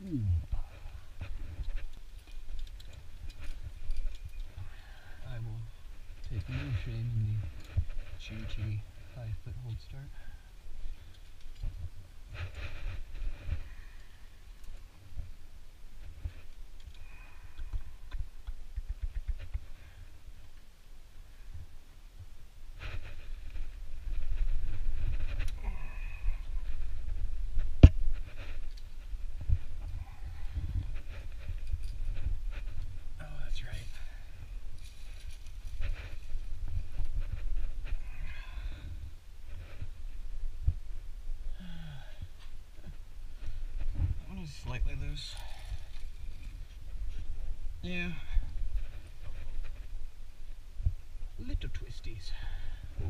I will take no shame in the GG 5-foot hold start. Slightly loose. Yeah. Little twisties. Ooh.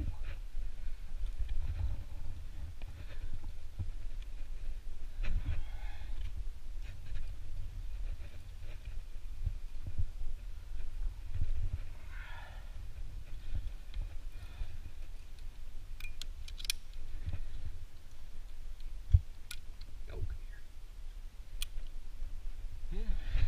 Oh, come here. Yeah.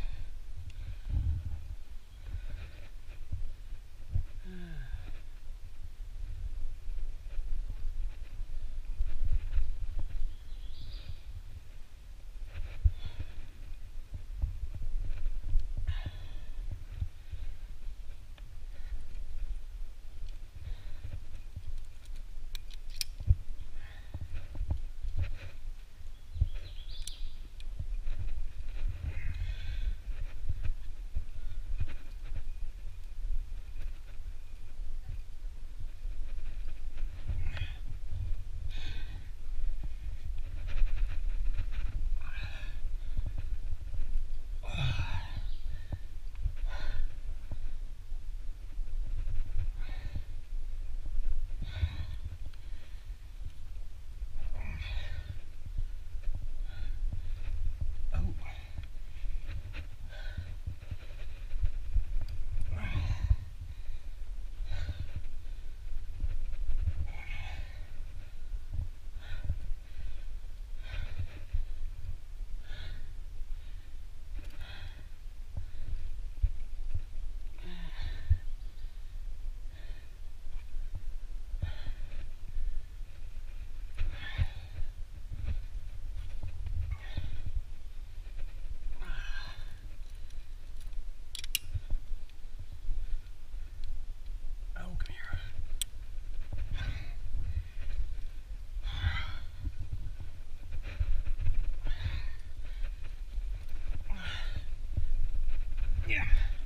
Yeah.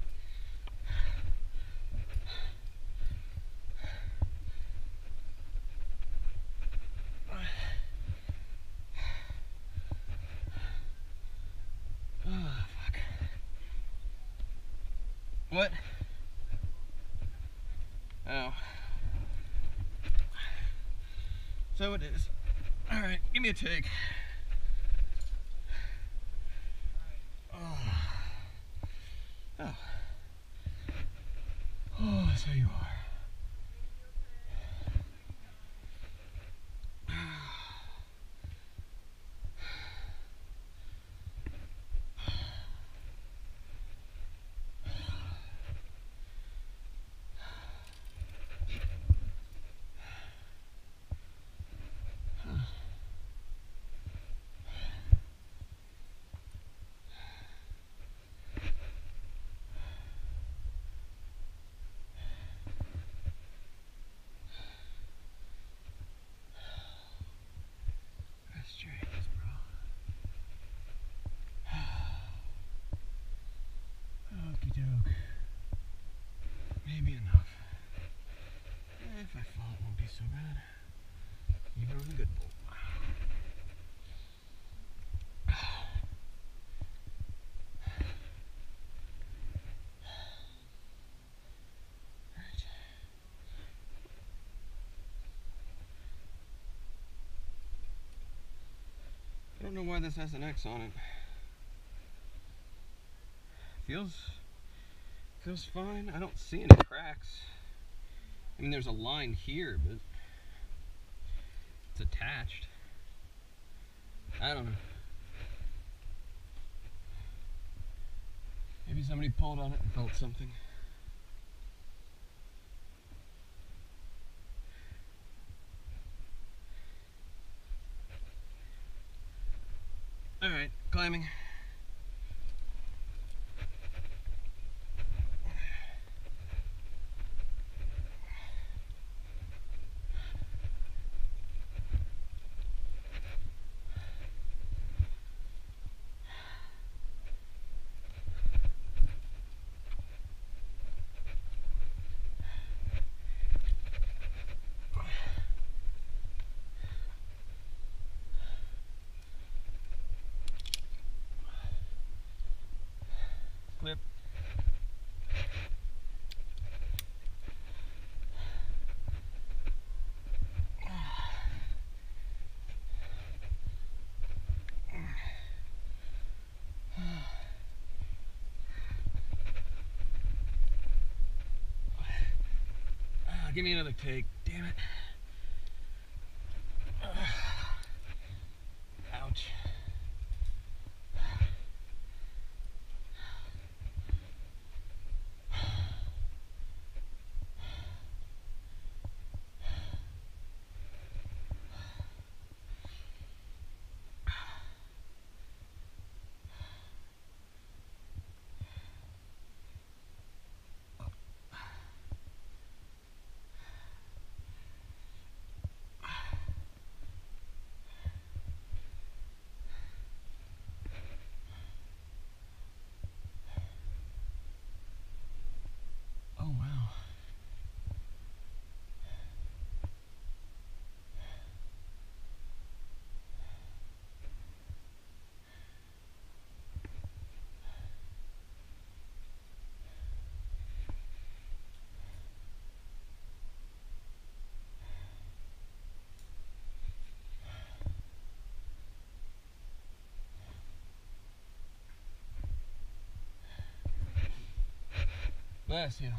Oh, fuck. What? Oh. So it is. Alright, give me a take. Oh. Oh. Oh, so you are. Okie doke. Maybe enough. If I fall, it won't be so bad. Even on the good bolt. I don't know why this has an X on it. Feels fine. I don't see any cracks. I mean, there's a line here, but it's attached. I don't know. Maybe somebody pulled on it and felt something. Alright, climbing. Clip. Give me another take, damn it. Ouch. Oh wow. Bless you.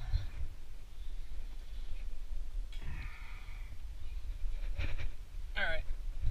All right.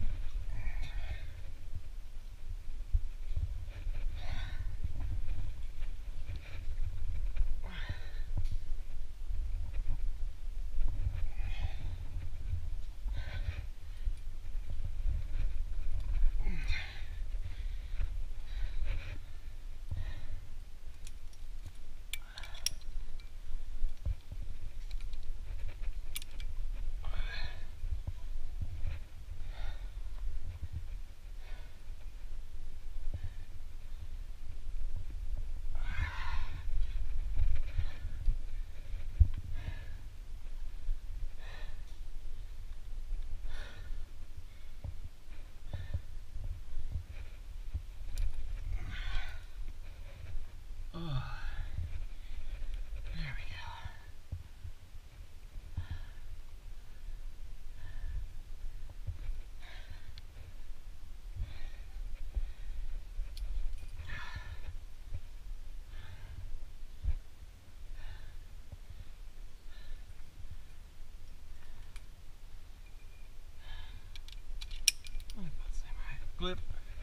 Clip.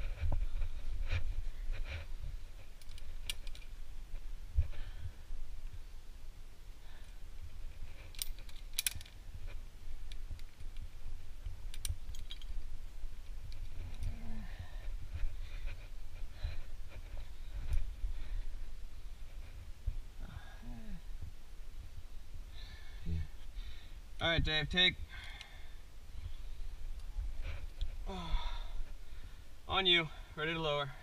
All right, Dave, take. On you, ready to lower.